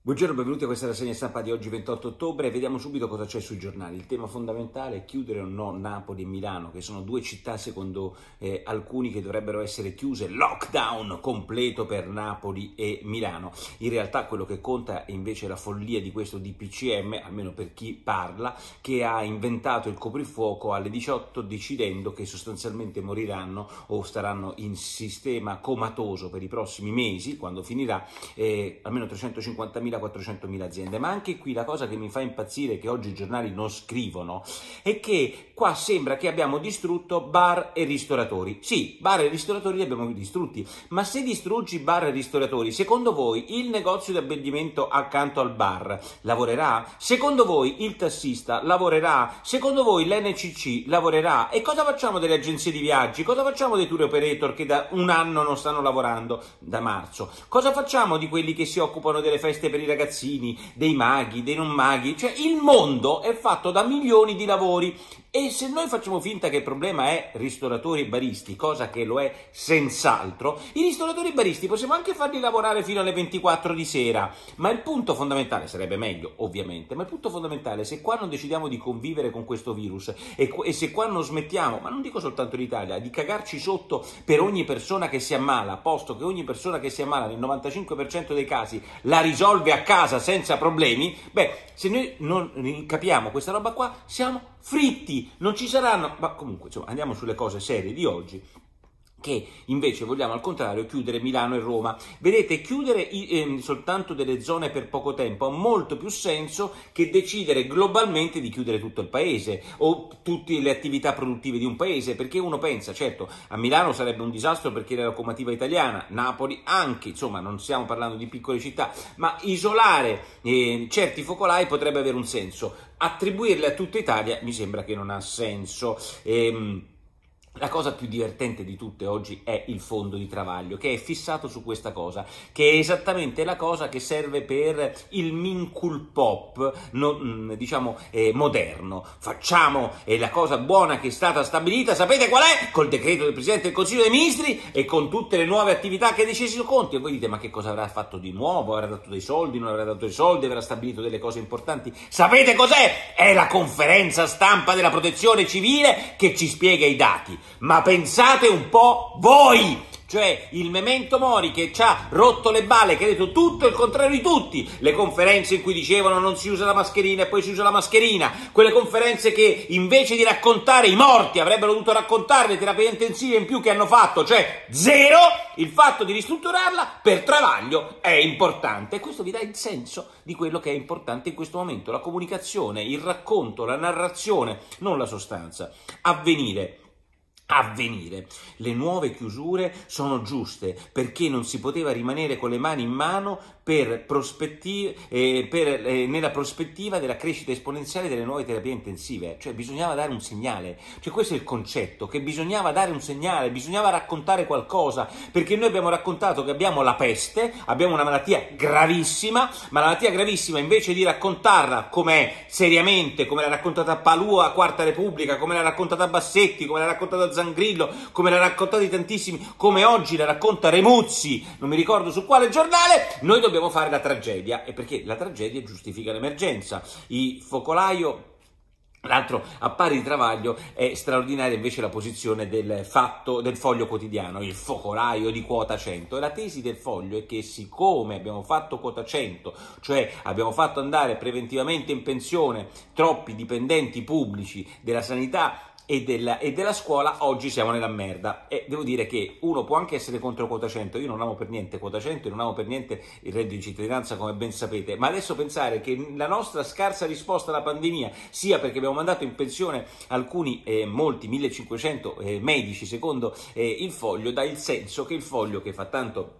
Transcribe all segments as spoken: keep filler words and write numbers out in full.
Buongiorno, benvenuti a questa rassegna stampa di oggi ventotto ottobre. Vediamo subito cosa c'è sui giornali. Il tema fondamentale è chiudere o no Napoli e Milano, che sono due città secondo eh, alcuni che dovrebbero essere chiuse. Lockdown completo per Napoli e Milano. In realtà quello che conta è invece la follia di questo D P C M, almeno per chi parla, che ha inventato il coprifuoco alle diciotto decidendo che sostanzialmente moriranno o staranno in sistema comatoso per i prossimi mesi, quando finirà, eh, almeno trecentocinquantamila quattrocentomila aziende. Ma anche qui la cosa che mi fa impazzire, che oggi i giornali non scrivono, è che qua sembra che abbiamo distrutto bar e ristoratori. Sì, bar e ristoratori li abbiamo distrutti, ma se distruggi bar e ristoratori, secondo voi il negozio di abbigliamento accanto al bar lavorerà? Secondo voi il tassista lavorerà? Secondo voi l'N C C lavorerà? E cosa facciamo delle agenzie di viaggi? Cosa facciamo dei tour operator che da un anno non stanno lavorando, da marzo? Cosa facciamo di quelli che si occupano delle feste per i ragazzini, dei maghi, dei non maghi? Cioè il mondo è fatto da milioni di lavori e se noi facciamo finta che il problema è ristoratori e baristi, cosa che lo è senz'altro, i ristoratori e baristi possiamo anche farli lavorare fino alle ventiquattro di sera, ma il punto fondamentale, sarebbe meglio ovviamente, ma il punto fondamentale è se qua non decidiamo di convivere con questo virus e, e se qua non smettiamo, ma non dico soltanto l'Italia, di cagarci sotto per ogni persona che si ammala, posto che ogni persona che si ammala nel novantacinque per cento dei casi la risolve a casa senza problemi, beh, se noi non capiamo questa roba qua siamo fritti, non ci saranno, ma comunque insomma andiamo sulle cose serie di oggi, che invece vogliamo al contrario chiudere Milano e Roma. Vedete, chiudere eh, soltanto delle zone per poco tempo ha molto più senso che decidere globalmente di chiudere tutto il paese o tutte le attività produttive di un paese, perché uno pensa, certo, a Milano sarebbe un disastro perché è la locomotiva italiana, Napoli anche, insomma non stiamo parlando di piccole città, ma isolare eh, certi focolai potrebbe avere un senso, attribuirle a tutta Italia mi sembra che non ha senso. Ehm, La cosa più divertente di tutte oggi è il fondo di Travaglio, che è fissato su questa cosa, che è esattamente la cosa che serve per il minculpop, no, diciamo, eh, moderno. Facciamo eh, la cosa buona che è stata stabilita, sapete qual è? Col decreto del Presidente del Consiglio dei Ministri e con tutte le nuove attività che ha deciso Conte. E voi dite, ma che cosa avrà fatto di nuovo? Avrà dato dei soldi, non avrà dato dei soldi, avrà stabilito delle cose importanti? Sapete cos'è? È la conferenza stampa della Protezione Civile che ci spiega i dati. Ma pensate un po' voi, cioè il memento mori che ci ha rotto le balle, che ha detto tutto il contrario di tutti, le conferenze in cui dicevano non si usa la mascherina e poi si usa la mascherina, quelle conferenze che invece di raccontare i morti avrebbero dovuto raccontare le terapie intensive in più che hanno fatto, cioè zero, il fatto di ristrutturarla per Travaglio è importante e questo vi dà il senso di quello che è importante in questo momento, la comunicazione, il racconto, la narrazione, non la sostanza. Avvenire. Avvenire. Le nuove chiusure sono giuste perché non si poteva rimanere con le mani in mano per prospettive, eh, per, eh, nella prospettiva della crescita esponenziale delle nuove terapie intensive, cioè bisognava dare un segnale, cioè questo è il concetto, che bisognava dare un segnale, bisognava raccontare qualcosa, perché noi abbiamo raccontato che abbiamo la peste, abbiamo una malattia gravissima, ma la malattia gravissima invece di raccontarla com'è, seriamente, come l'ha raccontata Palù a Quarta Repubblica, come l'ha raccontata Bassetti, come l'ha raccontata Zangrillo, come l'ha raccontata di tantissimi, come oggi la racconta Remuzzi, non mi ricordo su quale giornale, noi dobbiamo fare la tragedia, e perché la tragedia giustifica l'emergenza. I focolaio. L'altro, a pari di Travaglio, è straordinaria invece la posizione del fatto del Foglio Quotidiano, il focolaio di quota cento. E la tesi del Foglio è che siccome abbiamo fatto quota cento, cioè abbiamo fatto andare preventivamente in pensione troppi dipendenti pubblici della sanità e della, e della scuola, oggi siamo nella merda. E devo dire che uno può anche essere contro quota cento, io non amo per niente quota cento e non amo per niente il reddito di cittadinanza, come ben sapete, ma adesso pensare che la nostra scarsa risposta alla pandemia sia perché abbiamo mandato in pensione alcuni, eh, molti, millecinquecento eh, medici, secondo eh, il Foglio, dà il senso che il Foglio, che fa tanto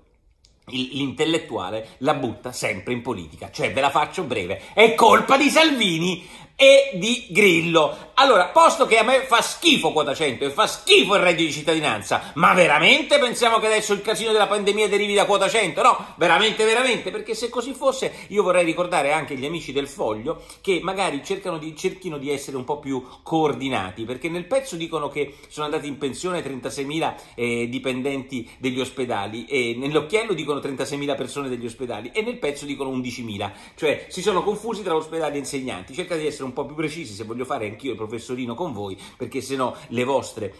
l'intellettuale, la butta sempre in politica. Cioè, ve la faccio breve, è colpa di Salvini. e di Grillo. Allora, posto che a me fa schifo quota cento e fa schifo il reddito di cittadinanza, ma veramente pensiamo che adesso il casino della pandemia derivi da quota cento? No, veramente, veramente, perché se così fosse io vorrei ricordare anche agli amici del Foglio che magari cercano di, cerchino di essere un po' più coordinati, perché nel pezzo dicono che sono andati in pensione trentaseimila eh, dipendenti degli ospedali, e nell'occhiello dicono trentaseimila persone degli ospedali e nel pezzo dicono undicimila, cioè si sono confusi tra ospedali e insegnanti. Cercate di essere un po' più precisi se voglio fare anch'io il professorino con voi, perché sennò le vostre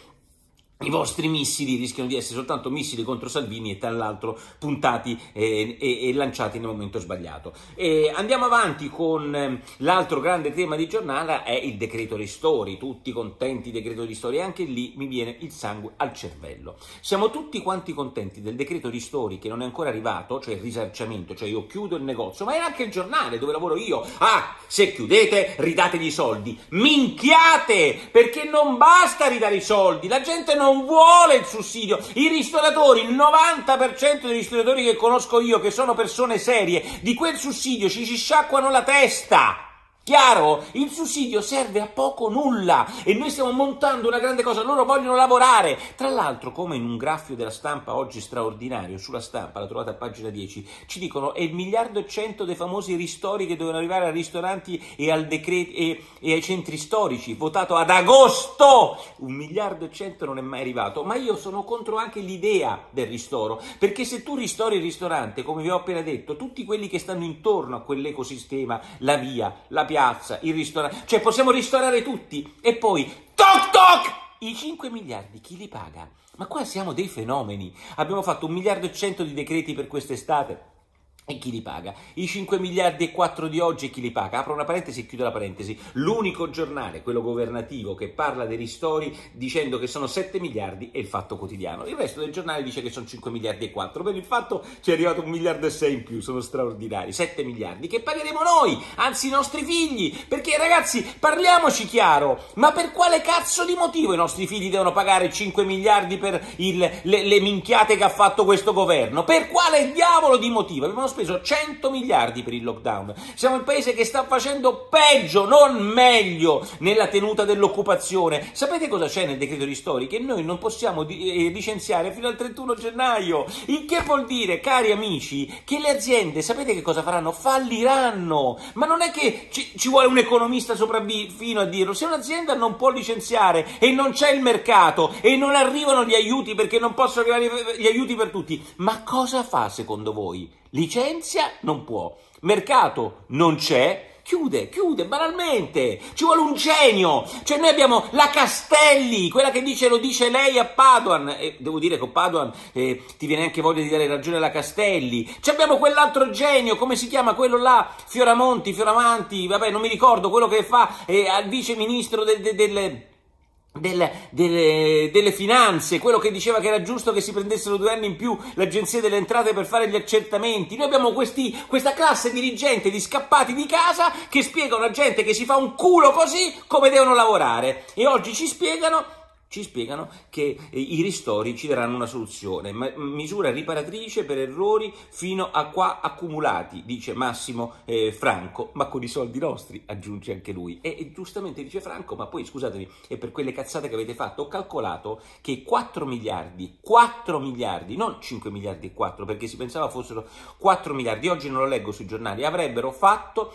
i vostri missili rischiano di essere soltanto missili contro Salvini e tra l'altro puntati e, e, e lanciati nel momento sbagliato. E andiamo avanti con eh, l'altro grande tema di giornata, è il decreto ristori. Tutti contenti del decreto ristori, e anche lì mi viene il sangue al cervello. Siamo tutti quanti contenti del decreto ristori che non è ancora arrivato, cioè il risarciamento, cioè io chiudo il negozio, ma era anche il giornale dove lavoro io. Ah, se chiudete ridategli i soldi. Minchiate, perché non basta ridare i soldi, la gente non non vuole il sussidio. I ristoratori, il novanta per cento dei ristoratori che conosco io, che sono persone serie, di quel sussidio ci si sciacquano la testa. Chiaro? Il sussidio serve a poco o nulla e noi stiamo montando una grande cosa, loro vogliono lavorare. Tra l'altro, come in un graffio della Stampa oggi straordinario, sulla Stampa, la trovate a pagina dieci, ci dicono è il miliardo e cento dei famosi ristori che dovevano arrivare ai ristoranti e, al decreto, e, e ai centri storici, votato ad agosto. Un miliardo e cento non è mai arrivato, ma io sono contro anche l'idea del ristoro, perché se tu ristori il ristorante, come vi ho appena detto, tutti quelli che stanno intorno a quell'ecosistema, la via, la piazza, il ristorante, cioè possiamo ristorare tutti e poi toc toc i cinque miliardi chi li paga? Ma qua siamo dei fenomeni. Abbiamo fatto un miliardo e cento di decreti per quest'estate e chi li paga? I cinque miliardi e quattro di oggi e chi li paga? Apro una parentesi e chiudo la parentesi. L'unico giornale, quello governativo, che parla dei ristori dicendo che sono sette miliardi è il Fatto Quotidiano. Il resto del giornale dice che sono cinque miliardi e quattro. Per il Fatto ci è arrivato un miliardo e sei in più, sono straordinari. sette miliardi che pagheremo noi, anzi i nostri figli. Perché ragazzi, parliamoci chiaro, ma per quale cazzo di motivo i nostri figli devono pagare cinque miliardi per il, le, le minchiate che ha fatto questo governo? Per quale diavolo di motivo? Abbiamo speso cento miliardi per il lockdown. Siamo il paese che sta facendo peggio, non meglio, nella tenuta dell'occupazione. Sapete cosa c'è nel decreto ristori? Che noi non possiamo di- eh, licenziare fino al trentuno gennaio. Il che vuol dire, cari amici, che le aziende, sapete che cosa faranno? Falliranno. Ma non è che ci, ci vuole un economista sopraffino a dirlo. Se un'azienda non può licenziare e non c'è il mercato e non arrivano gli aiuti perché non possono arrivare gli aiuti per tutti, ma cosa fa secondo voi? Licenzia? Non può. Mercato? Non c'è. Chiude, chiude, banalmente. Ci vuole un genio. Cioè noi abbiamo la Castelli, quella che dice, lo dice lei a Padoan. E devo dire che con Padoan eh, ti viene anche voglia di dare ragione alla Castelli. Ci abbiamo quell'altro genio, come si chiama? Quello là, Fioramonti, Fioramanti, vabbè non mi ricordo, quello che fa eh, al vice ministro del... del, del Delle, delle, delle finanze, quello che diceva che era giusto che si prendessero due anni in più l'agenzia delle entrate per fare gli accertamenti. Noi abbiamo questi, questa classe dirigente di scappati di casa che spiegano a gente che si fa un culo così come devono lavorare, e oggi ci spiegano ci spiegano che eh, i ristori ci daranno una soluzione, ma, misura riparatrice per errori fino a qua accumulati, dice Massimo eh, Franco, ma con i soldi nostri, aggiunge anche lui. E, e giustamente dice Franco, ma poi scusatemi, e per quelle cazzate che avete fatto, ho calcolato che quattro miliardi, quattro miliardi, non cinque miliardi e quattro, perché si pensava fossero quattro miliardi, oggi non lo leggo sui giornali, avrebbero fatto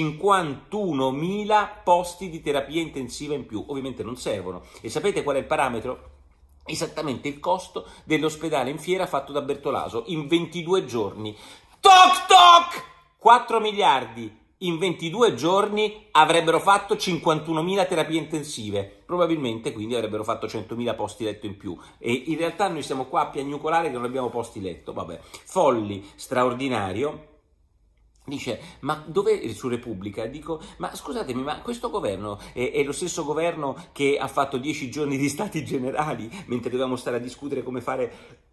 cinquantunomila posti di terapia intensiva in più. Ovviamente non servono. E sapete qual è il parametro? Esattamente il costo dell'ospedale in Fiera fatto da Bertolaso in ventidue giorni. Toc toc! quattro miliardi in ventidue giorni avrebbero fatto cinquantunomila terapie intensive. Probabilmente quindi avrebbero fatto centomila posti letto in più. E in realtà noi siamo qua a piagnucolare che non abbiamo posti letto. Vabbè. Folli, straordinario. Dice, ma dove su Repubblica? Dico, ma scusatemi, ma questo governo è, è lo stesso governo che ha fatto dieci giorni di stati generali, mentre dovevamo stare a discutere come fare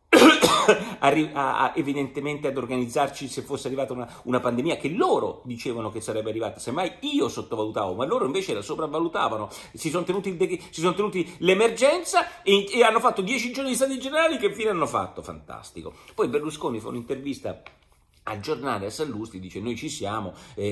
a, a, a, evidentemente ad organizzarci se fosse arrivata una, una pandemia che loro dicevano che sarebbe arrivata, semmai io sottovalutavo, ma loro invece la sopravvalutavano. Si sono tenuti, il si sono tenuti l'emergenza e, e hanno fatto dieci giorni di stati generali. Che fine hanno fatto? Fantastico. Poi Berlusconi fa un'intervista Al giornale a Sallusti dice noi ci siamo,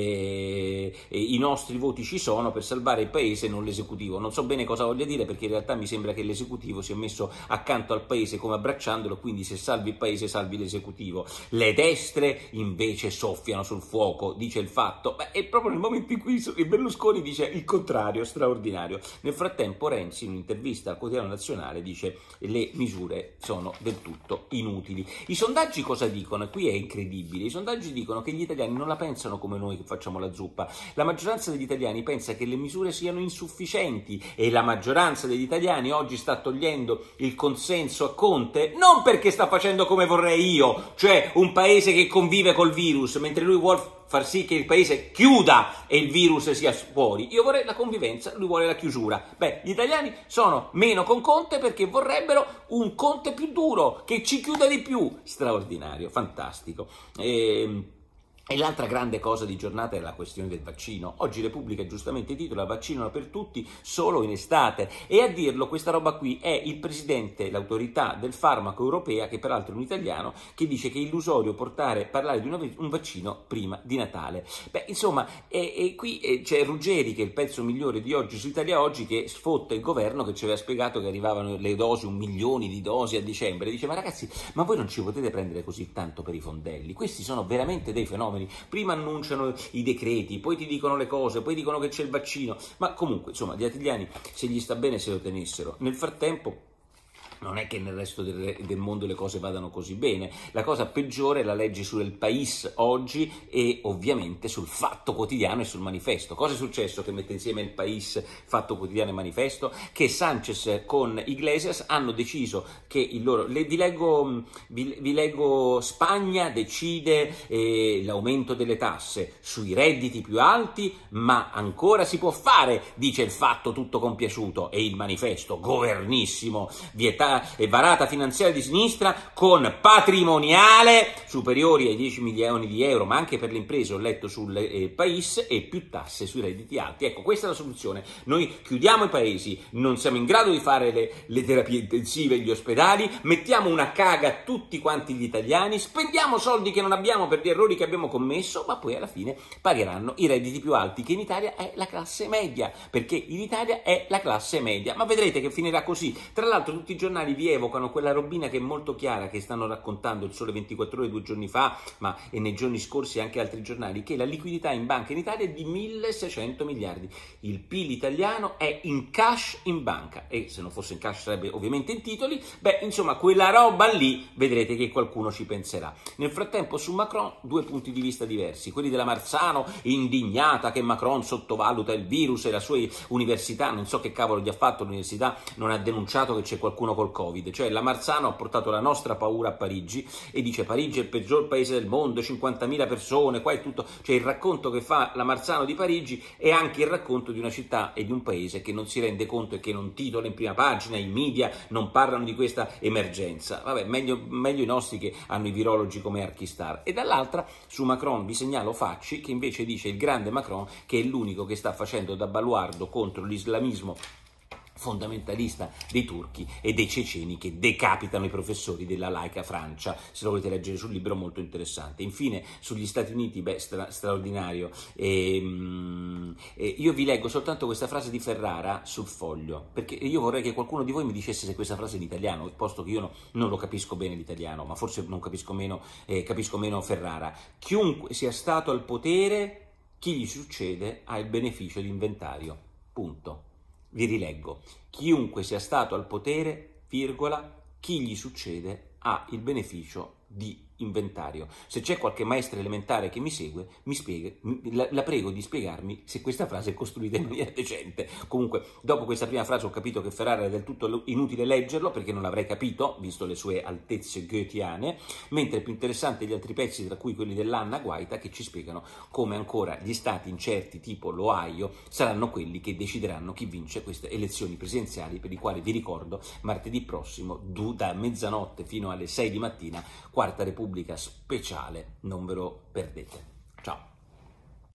eh, eh, i nostri voti ci sono per salvare il paese, non l'esecutivo. Non so bene cosa voglia dire, perché in realtà mi sembra che l'esecutivo sia messo accanto al paese come abbracciandolo, quindi se salvi il paese salvi l'esecutivo. Le destre invece soffiano sul fuoco, dice il Fatto. Beh, è proprio nel momento in cui Berlusconi dice il contrario, straordinario. Nel frattempo Renzi in un'intervista al Quotidiano Nazionale dice le misure sono del tutto inutili. I sondaggi cosa dicono? E qui è incredibile. I sondaggi dicono che gli italiani non la pensano come noi che facciamo la zuppa. La maggioranza degli italiani pensa che le misure siano insufficienti e la maggioranza degli italiani oggi sta togliendo il consenso a Conte non perché sta facendo come vorrei io, cioè un paese che convive col virus, mentre lui vuole far sì che il paese chiuda e il virus sia fuori. Io vorrei la convivenza, lui vuole la chiusura. Beh, gli italiani sono meno con Conte perché vorrebbero un Conte più duro, che ci chiuda di più. Straordinario, fantastico. E... E l'altra grande cosa di giornata è la questione del vaccino. Oggi Repubblica giustamente titola vaccino per tutti solo in estate, e a dirlo questa roba qui è il presidente, l'autorità del farmaco europea, che peraltro è un italiano, che dice che è illusorio portare, parlare di un, un vaccino prima di Natale. Beh, insomma, e, e qui e c'è Ruggeri, che è il pezzo migliore di oggi su Italia Oggi, che sfotta il governo che ci aveva spiegato che arrivavano le dosi, un milione di dosi a dicembre. Dice, ma ragazzi, ma voi non ci potete prendere così tanto per i fondelli? Questi sono veramente dei fenomeni. Prima annunciano i decreti, poi ti dicono le cose, poi dicono che c'è il vaccino, ma comunque, insomma, gli italiani, se gli sta bene, se lo tenessero. Nel frattempo non è che nel resto del, del mondo le cose vadano così bene. La cosa peggiore la leggi sul País oggi e ovviamente sul Fatto Quotidiano e sul Manifesto. Cosa è successo che mette insieme il País, Fatto Quotidiano e Manifesto? Che Sánchez con Iglesias hanno deciso che il loro... Le, vi, leggo, vi, vi leggo Spagna decide eh, l'aumento delle tasse sui redditi più alti, ma ancora si può fare, dice il Fatto tutto compiaciuto, e il Manifesto, governissimo, vietato e varata finanziaria di sinistra con patrimoniale superiori ai dieci milioni di euro, ma anche per le imprese, ho letto sul eh, País, e più tasse sui redditi alti. Ecco, questa è la soluzione. Noi chiudiamo i paesi, non siamo in grado di fare le, le terapie intensive e gli ospedali, mettiamo una caga a tutti quanti gli italiani, spendiamo soldi che non abbiamo per gli errori che abbiamo commesso, ma poi alla fine pagheranno i redditi più alti, che in Italia è la classe media, perché in Italia è la classe media. Ma vedrete che finirà così. Tra l'altro tutti i giornali vi evocano quella robina che è molto chiara, che stanno raccontando il Sole ventiquattro Ore due giorni fa, ma e nei giorni scorsi anche altri giornali, che la liquidità in banca in Italia è di milleseicento miliardi. Il P I L italiano è in cash in banca, e se non fosse in cash sarebbe ovviamente in titoli. Beh, insomma, quella roba lì vedrete che qualcuno ci penserà. Nel frattempo su Macron due punti di vista diversi, quelli della Marzano, indignata che Macron sottovaluta il virus e la sua università, non so che cavolo gli ha fatto l'università, non ha denunciato che c'è qualcuno col Covid. Cioè la Marzano ha portato la nostra paura a Parigi e dice Parigi è il peggior paese del mondo, cinquantamila persone, qua è tutto, cioè il racconto che fa la Marzano di Parigi è anche il racconto di una città e di un paese che non si rende conto e che non titola in prima pagina, i media non parlano di questa emergenza. Vabbè, meglio, meglio i nostri che hanno i virologi come Archistar. E dall'altra su Macron vi segnalo Facci, che invece dice il grande Macron che è l'unico che sta facendo da baluardo contro l'islamismo fondamentalista dei turchi e dei ceceni che decapitano i professori della laica Francia. Se lo volete leggere sul libro, molto interessante. Infine sugli Stati Uniti, beh, stra straordinario. E, mm, e io vi leggo soltanto questa frase di Ferrara sul Foglio, perché io vorrei che qualcuno di voi mi dicesse se questa frase è in italiano, posto che io no, non lo capisco bene l'italiano, ma forse non capisco meno, eh, capisco meno Ferrara. Chiunque sia stato al potere, chi gli succede ha il beneficio di inventario. Punto. Vi rileggo, chiunque sia stato al potere, virgola, chi gli succede ha il beneficio di inventario. Se c'è qualche maestra elementare che mi segue, mi spiega, la, la prego di spiegarmi se questa frase è costruita in maniera decente. Comunque, dopo questa prima frase ho capito che Ferrara è del tutto inutile leggerlo, perché non l'avrei capito, visto le sue altezze goetheane, mentre è più interessante gli altri pezzi, tra cui quelli dell'Anna Guaita, che ci spiegano come ancora gli stati incerti, tipo l'Ohio, saranno quelli che decideranno chi vince queste elezioni presidenziali, per i quali vi ricordo, martedì prossimo, da mezzanotte fino alle sei di mattina, Quarta Repubblica speciale, non ve lo perdete. Ciao.